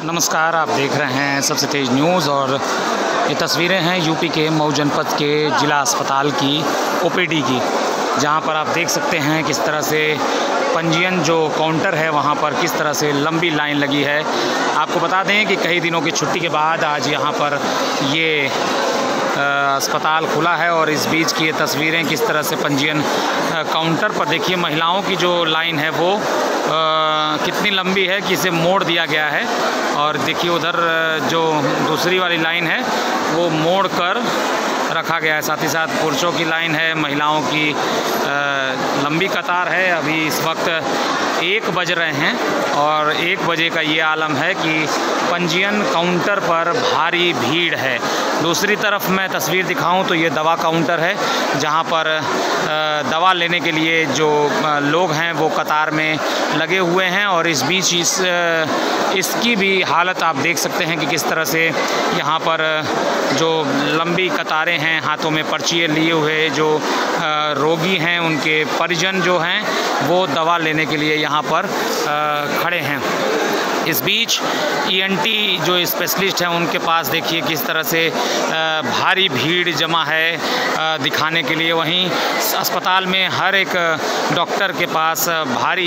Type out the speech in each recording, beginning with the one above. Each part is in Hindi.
नमस्कार, आप देख रहे हैं सबसे तेज़ न्यूज़ और ये तस्वीरें हैं यूपी के मऊ जनपद के ज़िला अस्पताल की ओपीडी की, जहां पर आप देख सकते हैं किस तरह से पंजीयन जो काउंटर है वहां पर किस तरह से लंबी लाइन लगी है। आपको बता दें कि कई दिनों की छुट्टी के बाद आज यहां पर ये अस्पताल खुला है और इस बीच की ये तस्वीरें किस तरह से पंजीयन काउंटर पर देखिए महिलाओं की जो लाइन है वो कितनी लंबी है कि इसे मोड़ दिया गया है। और देखिए उधर जो दूसरी वाली लाइन है वो मोड़ कर रखा गया है। साथ ही साथ पुरुषों की लाइन है, महिलाओं की लंबी कतार है। अभी इस वक्त 1 बज रहे हैं और 1 बजे का ये आलम है कि पंजीयन काउंटर पर भारी भीड़ है। दूसरी तरफ मैं तस्वीर दिखाऊं तो ये दवा काउंटर है, जहां पर दवा लेने के लिए जो लोग हैं वो कतार में लगे हुए हैं। और इस बीच इसकी भी हालत आप देख सकते हैं कि किस तरह से यहाँ पर जो लंबी कतारें हैं, हाथों में पर्चियाँ लिए हुए जो रोगी हैं उनके परिजन जो हैं वो दवा लेने के लिए यहाँ पर खड़े हैं। इस बीच ईएनटी जो स्पेशलिस्ट हैं उनके पास देखिए किस तरह से भारी भीड़ जमा है दिखाने के लिए। वहीं अस्पताल में हर एक डॉक्टर के पास भारी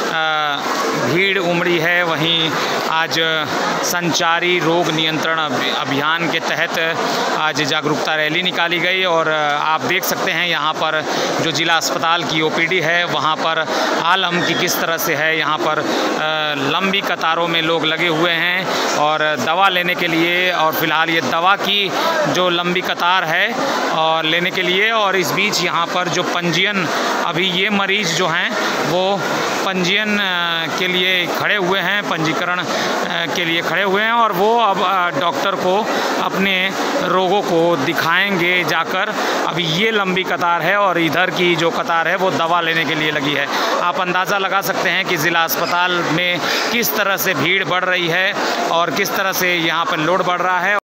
भीड़ उमड़ी है। वहीं आज संचारी रोग नियंत्रण अभियान के तहत आज जागरूकता रैली निकाली गई और आप देख सकते हैं यहाँ पर जो ज़िला अस्पताल की ओपीडी है वहाँ पर आलम की किस तरह से है। यहाँ पर लंबी कतारों में लोग लगे हुए हैं और दवा लेने के लिए। और फिलहाल ये दवा की जो लंबी कतार है और लेने के लिए। और इस बीच यहाँ पर जो पंजीयन अभी ये मरीज़ जो हैं वो पंजीयन के लिए खड़े हुए हैं, पंजीकरण के लिए खड़े हुए हैं और वो अब डॉक्टर को अपने रोगों को दिखाएंगे जाकर। अभी ये लंबी कतार है और इधर की जो कतार है वो दवा लेने के लिए लगी है। आप अंदाज़ा लगा सकते हैं कि ज़िला अस्पताल में किस तरह से भीड़ बढ़ रही है और किस तरह से यहाँ पर लोड बढ़ रहा है।